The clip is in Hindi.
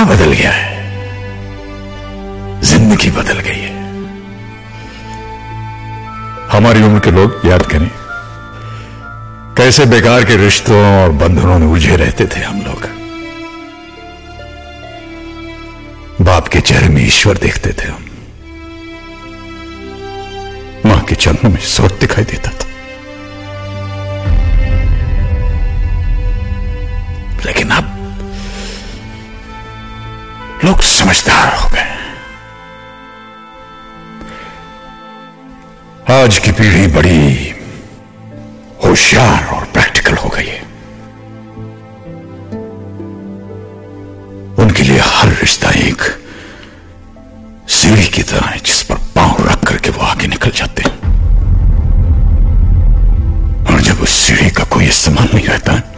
जमाना बदल गया है, जिंदगी बदल गई है। हमारी उम्र के लोग याद करें कैसे बेकार के रिश्तों और बंधनों में उलझे रहते थे हम लोग। बाप के चेहरे में ईश्वर देखते थे हम, मां के चरणों में स्वर्ग दिखाई देता था। लेकिन अब लोग समझदार हो गए। आज की पीढ़ी बड़ी होशियार और प्रैक्टिकल हो गई है। उनके लिए हर रिश्ता एक सीढ़ी की तरह है जिस पर पांव रख करके वो आगे निकल जाते हैं। और जब उस सीढ़ी का कोई इस्तेमाल नहीं रहता है